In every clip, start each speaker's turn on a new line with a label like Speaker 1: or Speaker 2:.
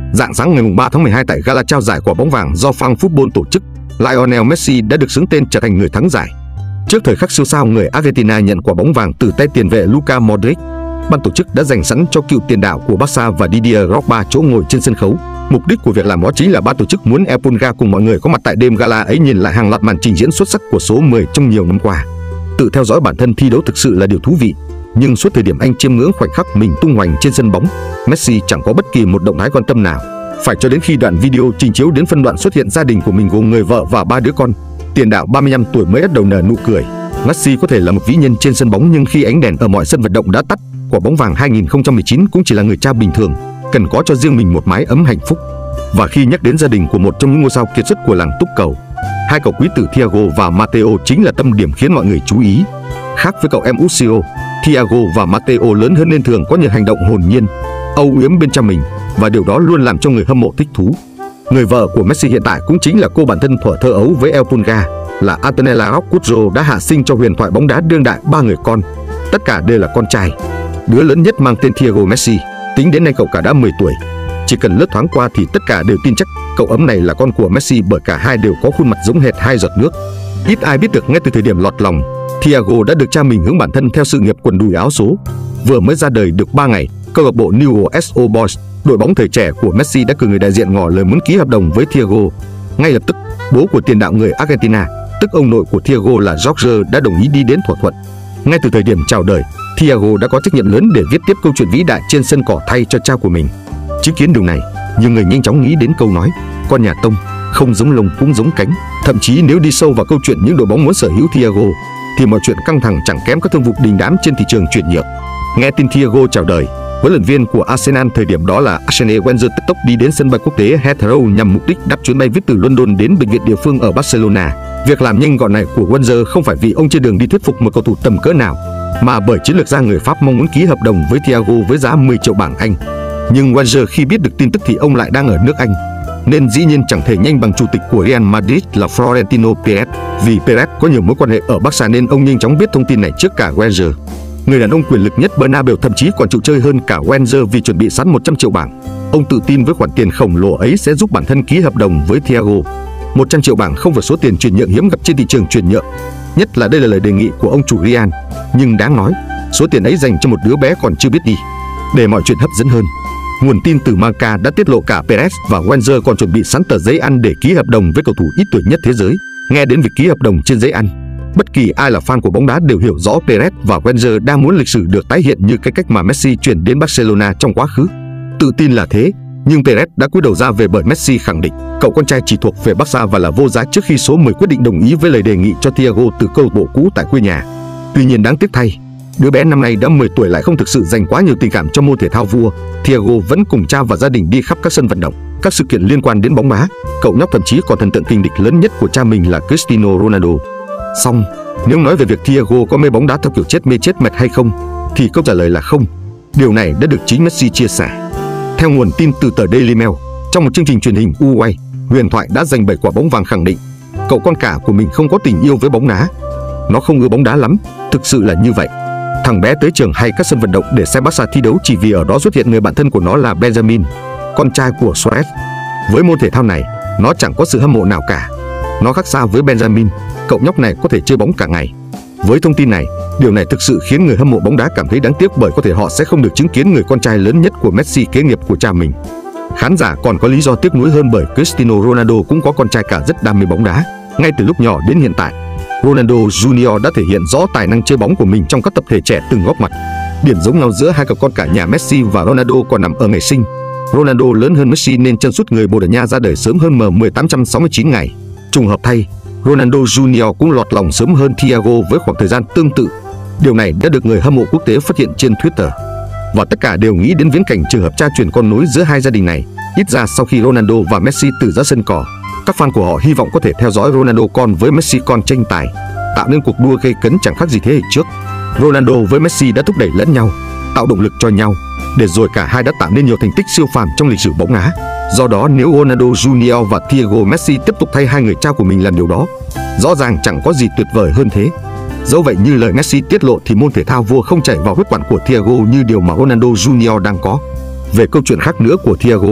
Speaker 1: Rạng sáng ngày 3 tháng 12 tại gala trao giải quả bóng vàng do Fan Football tổ chức, Lionel Messi đã được xướng tên trở thành người thắng giải. Trước thời khắc siêu sao người Argentina nhận quả bóng vàng từ tay tiền vệ Luka Modric, ban tổ chức đã dành sẵn cho cựu tiền đạo của Barca và Didier Drogba chỗ ngồi trên sân khấu. Mục đích của việc làm đó chính là ban tổ chức muốn El Pulga cùng mọi người có mặt tại đêm gala ấy nhìn lại hàng loạt màn trình diễn xuất sắc của số 10 trong nhiều năm qua. Tự theo dõi bản thân thi đấu thực sự là điều thú vị, nhưng suốt thời điểm anh chiêm ngưỡng khoảnh khắc mình tung hoành trên sân bóng, Messi chẳng có bất kỳ một động thái quan tâm nào. Phải cho đến khi đoạn video trình chiếu đến phân đoạn xuất hiện gia đình của mình gồm người vợ và 3 đứa con, tiền đạo 35 tuổi mới bắt đầu nở nụ cười. Messi có thể là một vĩ nhân trên sân bóng, nhưng khi ánh đèn ở mọi sân vận động đã tắt, quả bóng vàng 2019 cũng chỉ là người cha bình thường, cần có cho riêng mình một mái ấm hạnh phúc. Và khi nhắc đến gia đình của một trong những ngôi sao kiệt xuất của làng túc cầu, hai cậu quý tử Thiago và Matteo chính là tâm điểm khiến mọi người chú ý. Khác với cậu em Ucio, Thiago và Matteo lớn hơn nên thường có những hành động hồn nhiên, âu yếm bên cha mình, và điều đó luôn làm cho người hâm mộ thích thú. Người vợ của Messi hiện tại cũng chính là cô bạn thân thuở thơ ấu với El Pulga, là Antonella Roccuzzo, đã hạ sinh cho huyền thoại bóng đá đương đại 3 người con, tất cả đều là con trai. Đứa lớn nhất mang tên Thiago Messi, tính đến nay cậu cả đã 10 tuổi. Chỉ cần lướt thoáng qua thì tất cả đều tin chắc cậu ấm này là con của Messi, bởi cả hai đều có khuôn mặt giống hệt hai giọt nước. Ít ai biết được ngay từ thời điểm lọt lòng, Thiago đã được cha mình hướng bản thân theo sự nghiệp quần đùi áo số. Vừa mới ra đời được 3 ngày, câu lạc bộ New Old Boys, đội bóng thời trẻ của Messi, đã cử người đại diện ngỏ lời muốn ký hợp đồng với Thiago. Ngay lập tức, bố của tiền đạo người Argentina, tức ông nội của Thiago là Jorge, đã đồng ý đi đến thỏa thuận. Ngay từ thời điểm chào đời, Thiago đã có trách nhiệm lớn để viết tiếp câu chuyện vĩ đại trên sân cỏ thay cho cha của mình. Chứng kiến điều này, nhiều người nhanh chóng nghĩ đến câu nói con nhà Tông không giống lông cũng giống cánh. Thậm chí nếu đi sâu vào câu chuyện những đội bóng muốn sở hữu Thiago, thì mọi chuyện căng thẳng chẳng kém các thương vụ đình đám trên thị trường chuyển nhượng. Nghe tin Thiago chào đời, huấn luyện viên của Arsenal thời điểm đó là Arsene Wenger tức tốc đi đến sân bay quốc tế Heathrow nhằm mục đích đáp chuyến bay viết từ London đến bệnh viện địa phương ở Barcelona. Việc làm nhanh gọn này của Wenger không phải vì ông trên đường đi thuyết phục một cầu thủ tầm cỡ nào, mà bởi chiến lược gia người Pháp mong muốn ký hợp đồng với Thiago với giá 10 triệu bảng Anh. Nhưng Wenger khi biết được tin tức thì ông lại đang ở nước Anh, nên dĩ nhiên chẳng thể nhanh bằng chủ tịch của Real Madrid là Florentino Perez. Vì Perez có nhiều mối quan hệ ở Barca nên ông nhanh chóng biết thông tin này trước cả Wenger. Người đàn ông quyền lực nhất Bernabeu thậm chí còn chịu chơi hơn cả Wenger vì chuẩn bị sẵn 100 triệu bảng. Ông tự tin với khoản tiền khổng lồ ấy sẽ giúp bản thân ký hợp đồng với Thiago. 100 triệu bảng không phải số tiền chuyển nhượng hiếm gặp trên thị trường chuyển nhượng, nhất là đây là lời đề nghị của ông chủ Real. Nhưng đáng nói, số tiền ấy dành cho một đứa bé còn chưa biết đi. Để mọi chuyện hấp dẫn hơn, nguồn tin từ Marca đã tiết lộ cả Perez và Wenger còn chuẩn bị sẵn tờ giấy ăn để ký hợp đồng với cầu thủ ít tuổi nhất thế giới. Nghe đến việc ký hợp đồng trên giấy ăn, bất kỳ ai là fan của bóng đá đều hiểu rõ Perez và Wenger đang muốn lịch sử được tái hiện như cái cách mà Messi chuyển đến Barcelona trong quá khứ. Tự tin là thế, nhưng Perez đã cúi đầu ra về bởi Messi khẳng định cậu con trai chỉ thuộc về Barca và là vô giá trước khi số 10 quyết định đồng ý với lời đề nghị cho Thiago từ câu lạc bộ cũ tại quê nhà. Tuy nhiên đáng tiếc thay, đứa bé năm nay đã 10 tuổi lại không thực sự dành quá nhiều tình cảm cho môn thể thao vua. Thiago vẫn cùng cha và gia đình đi khắp các sân vận động, các sự kiện liên quan đến bóng đá. Cậu nhóc thậm chí còn thần tượng kình địch lớn nhất của cha mình là Cristiano Ronaldo. Song nếu nói về việc Thiago có mê bóng đá theo kiểu chết mê chết mệt hay không, thì câu trả lời là không. Điều này đã được chính Messi chia sẻ. Theo nguồn tin từ tờ Daily Mail, trong một chương trình truyền hình Uruguay, huyền thoại đã giành 7 quả bóng vàng khẳng định cậu con cả của mình không có tình yêu với bóng đá. Nó không ưa bóng đá lắm, thực sự là như vậy. Thằng bé tới trường hay các sân vận động để xem Barca thi đấu chỉ vì ở đó xuất hiện người bạn thân của nó là Benjamin, con trai của Suarez. Với môn thể thao này, nó chẳng có sự hâm mộ nào cả. Nó khác xa với Benjamin, cậu nhóc này có thể chơi bóng cả ngày. Với thông tin này, điều này thực sự khiến người hâm mộ bóng đá cảm thấy đáng tiếc, bởi có thể họ sẽ không được chứng kiến người con trai lớn nhất của Messi kế nghiệp của cha mình. Khán giả còn có lý do tiếc nuối hơn bởi Cristiano Ronaldo cũng có con trai cả rất đam mê bóng đá. Ngay từ lúc nhỏ đến hiện tại, Ronaldo Junior đã thể hiện rõ tài năng chơi bóng của mình trong các tập thể trẻ từng góp mặt. Điểm giống nhau giữa hai cậu con cả nhà Messi và Ronaldo còn nằm ở ngày sinh. Ronaldo lớn hơn Messi nên chân sút người Bồ Đào Nha ra đời sớm hơn M1869 ngày. Trùng hợp thay, Ronaldo Junior cũng lọt lòng sớm hơn Thiago với khoảng thời gian tương tự. Điều này đã được người hâm mộ quốc tế phát hiện trên Twitter. Và tất cả đều nghĩ đến viễn cảnh trường hợp cha truyền con nối giữa hai gia đình này. Ít ra sau khi Ronaldo và Messi từ ra sân cỏ, các fan của họ hy vọng có thể theo dõi Ronaldo con với Messi con tranh tài, tạo nên cuộc đua gây cấn chẳng khác gì thế hệ trước. Ronaldo với Messi đã thúc đẩy lẫn nhau, tạo động lực cho nhau, để rồi cả hai đã tạo nên nhiều thành tích siêu phàm trong lịch sử bóng đá. Do đó nếu Ronaldo Junior và Thiago Messi tiếp tục thay hai người cha của mình làm điều đó, rõ ràng chẳng có gì tuyệt vời hơn thế. Dẫu vậy như lời Messi tiết lộ thì môn thể thao vua không chảy vào huyết quản của Thiago như điều mà Ronaldo Junior đang có. Về câu chuyện khác nữa của Thiago,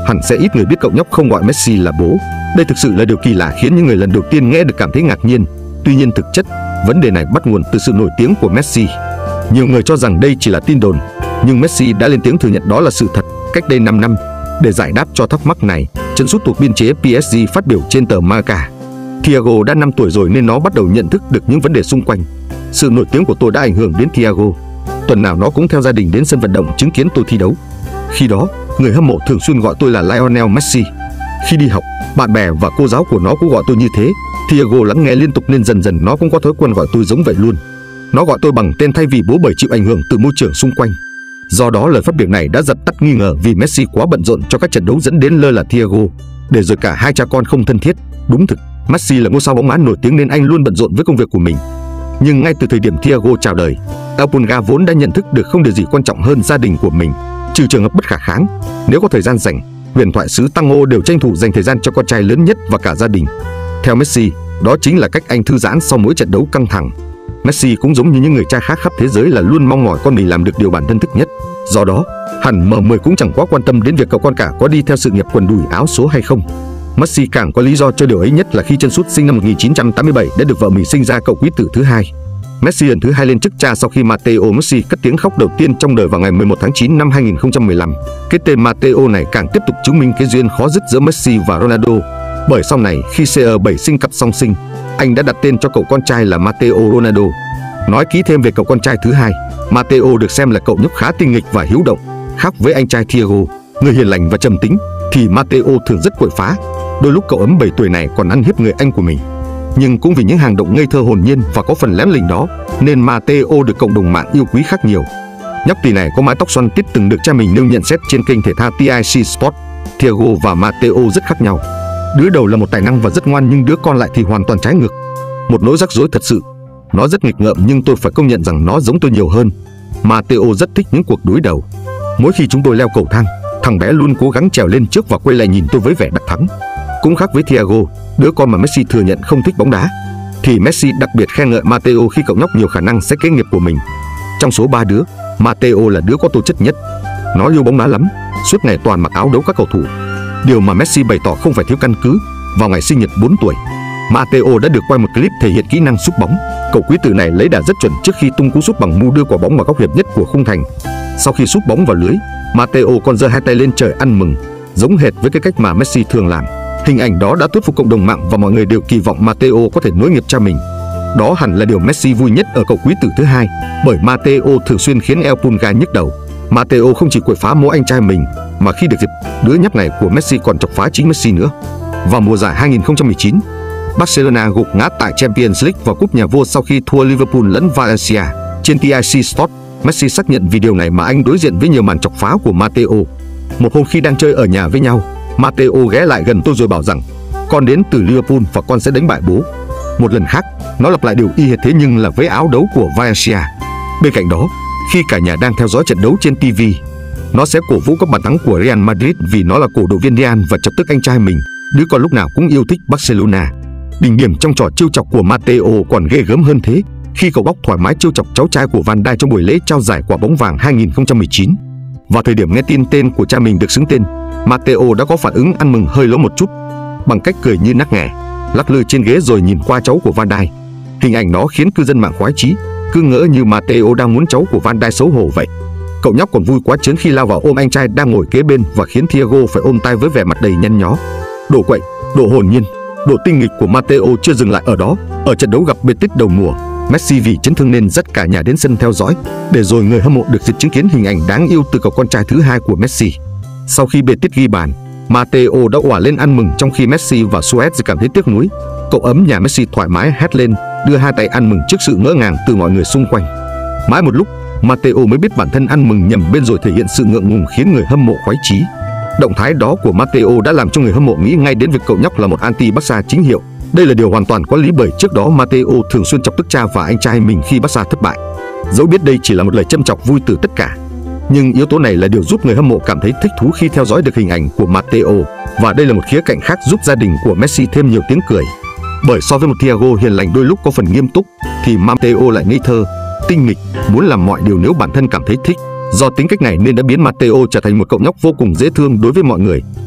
Speaker 1: Hẳn sẽ ít người biết cậu nhóc không gọi Messi là bố. Đây thực sự là điều kỳ lạ khiến những người lần đầu tiên nghe được cảm thấy ngạc nhiên. Tuy nhiên thực chất, vấn đề này bắt nguồn từ sự nổi tiếng của Messi. Nhiều người cho rằng đây chỉ là tin đồn, nhưng Messi đã lên tiếng thừa nhận đó là sự thật cách đây 5 năm. Để giải đáp cho thắc mắc này, chân sút thuộc biên chế PSG phát biểu trên tờ Marca: Thiago đã 5 tuổi rồi nên nó bắt đầu nhận thức được những vấn đề xung quanh. Sự nổi tiếng của tôi đã ảnh hưởng đến Thiago. Tuần nào nó cũng theo gia đình đến sân vận động chứng kiến tôi thi đấu. Khi đó, người hâm mộ thường xuyên gọi tôi là Lionel Messi. Khi đi học, bạn bè và cô giáo của nó cũng gọi tôi như thế. Thiago lắng nghe liên tục nên dần dần nó cũng có thói quen gọi tôi giống vậy luôn. Nó gọi tôi bằng tên thay vì bố bởi chịu ảnh hưởng từ môi trường xung quanh. Do đó lời phát biểu này đã dập tắt nghi ngờ vì Messi quá bận rộn cho các trận đấu dẫn đến lơ là Thiago, để rồi cả hai cha con không thân thiết. Đúng thực, Messi là ngôi sao bóng đá nổi tiếng nên anh luôn bận rộn với công việc của mình. Nhưng ngay từ thời điểm Thiago chào đời, El Pulga vốn đã nhận thức được không điều gì quan trọng hơn gia đình của mình, trừ trường hợp bất khả kháng. Nếu có thời gian rảnh, huyền thoại xứ Tango đều tranh thủ dành thời gian cho con trai lớn nhất và cả gia đình. Theo Messi, đó chính là cách anh thư giãn sau mỗi trận đấu căng thẳng. Messi cũng giống như những người cha khác khắp thế giới là luôn mong mỏi con mình làm được điều bản thân thích nhất. Do đó, hẳn M10 cũng chẳng quá quan tâm đến việc cậu con cả có đi theo sự nghiệp quần đùi áo số hay không. Messi càng có lý do cho điều ấy nhất là khi chân sút sinh năm 1987 đã được vợ mình sinh ra cậu quý tử thứ hai. Messi lần thứ hai lên chức cha sau khi Matteo Messi cất tiếng khóc đầu tiên trong đời vào ngày 11 tháng 9 năm 2015. Cái tên Matteo này càng tiếp tục chứng minh cái duyên khó dứt giữa Messi và Ronaldo. Bởi sau này khi CR7 sinh cặp song sinh, anh đã đặt tên cho cậu con trai là Matteo Ronaldo. Nói kỹ thêm về cậu con trai thứ hai, Matteo được xem là cậu nhóc khá tinh nghịch và hiếu động. Khác với anh trai Thiago, người hiền lành và trầm tính, thì Matteo thường rất quậy phá. Đôi lúc cậu ấm 7 tuổi này còn ăn hiếp người anh của mình. Nhưng cũng vì những hành động ngây thơ hồn nhiên và có phần lém lỉnh đó nên Matteo được cộng đồng mạng yêu quý khác nhiều. Nhóc tỳ này có mái tóc xoăn tít từng được cha mình nêu nhận xét trên kênh thể thao TIC Sport. Thiago và Matteo rất khác nhau. Đứa đầu là một tài năng và rất ngoan, nhưng đứa con lại thì hoàn toàn trái ngược. Một nỗi rắc rối thật sự. Nó rất nghịch ngợm nhưng tôi phải công nhận rằng nó giống tôi nhiều hơn. Matteo rất thích những cuộc đối đầu. Mỗi khi chúng tôi leo cầu thang, thằng bé luôn cố gắng trèo lên trước và quay lại nhìn tôi với vẻ đắc thắng. Cũng khác với Thiago, đứa con mà Messi thừa nhận không thích bóng đá, thì Messi đặc biệt khen ngợi Matteo khi cậu nhóc nhiều khả năng sẽ kế nghiệp của mình. Trong số 3 đứa, Matteo là đứa có tố chất nhất. Nó yêu bóng đá lắm, suốt ngày toàn mặc áo đấu các cầu thủ. Điều mà Messi bày tỏ không phải thiếu căn cứ. Vào ngày sinh nhật 4 tuổi, Matteo đã được quay một clip thể hiện kỹ năng sút bóng. Cậu quý tử này lấy đà rất chuẩn trước khi tung cú sút bằng mu đưa quả bóng vào góc hiểm nhất của khung thành. Sau khi sút bóng vào lưới, Matteo còn giơ hai tay lên trời ăn mừng, giống hệt với cái cách mà Messi thường làm. Hình ảnh đó đã thuyết phục cộng đồng mạng và mọi người đều kỳ vọng Matteo có thể nối nghiệp cha mình. Đó hẳn là điều Messi vui nhất ở cậu quý tử thứ hai, bởi Matteo thường xuyên khiến El Pulga nhức đầu. Matteo không chỉ quậy phá mỗi anh trai mình, mà khi được dịp, đứa nhóc này của Messi còn chọc phá chính Messi nữa. Vào mùa giải 2019, Barcelona gục ngã tại Champions League và cúp nhà vua sau khi thua Liverpool lẫn Valencia. Trên TIC Sport, Messi xác nhận vì điều này mà anh đối diện với nhiều màn chọc phá của Matteo. Một hôm khi đang chơi ở nhà với nhau, Matteo ghé lại gần tôi rồi bảo rằng con đến từ Liverpool và con sẽ đánh bại bố. Một lần khác, nó lặp lại điều y hệt thế nhưng là với áo đấu của Valencia. Bên cạnh đó, khi cả nhà đang theo dõi trận đấu trên TV, nó sẽ cổ vũ các bàn thắng của Real Madrid vì nó là cổ động viên Real và chọc tức anh trai mình, đứa con lúc nào cũng yêu thích Barcelona. Đỉnh điểm trong trò trêu chọc của Matteo còn ghê gớm hơn thế, khi cậu bóc thoải mái trêu chọc cháu trai của Van Dijk trong buổi lễ trao giải quả bóng vàng 2019. Vào thời điểm nghe tin tên của cha mình được xướng tên, Matteo đã có phản ứng ăn mừng hơi lố một chút, bằng cách cười như nắc nghẻ, lắc lư trên ghế rồi nhìn qua cháu của Van Dijk. Hình ảnh đó khiến cư dân mạng khoái chí, cứ ngỡ như Matteo đang muốn cháu của Van Dijk xấu hổ vậy. Cậu nhóc còn vui quá chớn khi lao vào ôm anh trai đang ngồi kế bên và khiến Thiago phải ôm tay với vẻ mặt đầy nhăn nhó. Độ quậy, độ hồn nhiên, độ tinh nghịch của Matteo chưa dừng lại ở đó. Ở trận đấu gặp Betis đầu mùa, Messi vì chấn thương nên dắt cả nhà đến sân theo dõi, để rồi người hâm mộ được dịp chứng kiến hình ảnh đáng yêu từ cậu con trai thứ hai của Messi. Sau khi Betis ghi bàn, Matteo đã òa lên ăn mừng trong khi Messi và Suarez cảm thấy tiếc nuối. Cậu ấm nhà Messi thoải mái hét lên, đưa hai tay ăn mừng trước sự ngỡ ngàng từ mọi người xung quanh. Mãi một lúc, Matteo mới biết bản thân ăn mừng nhầm bên rồi thể hiện sự ngượng ngùng khiến người hâm mộ khoái chí. Động thái đó của Matteo đã làm cho người hâm mộ nghĩ ngay đến việc cậu nhóc là một anti-Barca chính hiệu. Đây là điều hoàn toàn có lý bởi trước đó Matteo thường xuyên chọc tức cha và anh trai mình khi Barca thất bại. Dẫu biết đây chỉ là một lời châm chọc vui từ tất cả, nhưng yếu tố này là điều giúp người hâm mộ cảm thấy thích thú khi theo dõi được hình ảnh của Matteo. Và đây là một khía cạnh khác giúp gia đình của Messi thêm nhiều tiếng cười. Bởi so với một Thiago hiền lành đôi lúc có phần nghiêm túc, thì Matteo lại ngây thơ, tinh nghịch, muốn làm mọi điều nếu bản thân cảm thấy thích. Do tính cách này nên đã biến Matteo trở thành một cậu nhóc vô cùng dễ thương đối với mọi người.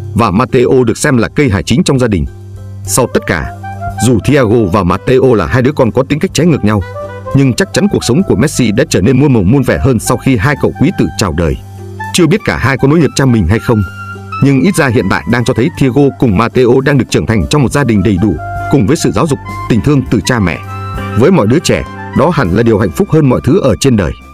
Speaker 1: và Matteo được xem là cây hải chính trong gia đình. Sau tất cả, dù Thiago và Matteo là hai đứa con có tính cách trái ngược nhau, nhưng chắc chắn cuộc sống của Messi đã trở nên muôn màu muôn vẻ hơn sau khi hai cậu quý tử chào đời. Chưa biết cả hai có nối nghiệp cha mình hay không, nhưng ít ra hiện tại đang cho thấy Thiago cùng Matteo đang được trưởng thành trong một gia đình đầy đủ, cùng với sự giáo dục, tình thương từ cha mẹ. Với mọi đứa trẻ, đó hẳn là điều hạnh phúc hơn mọi thứ ở trên đời.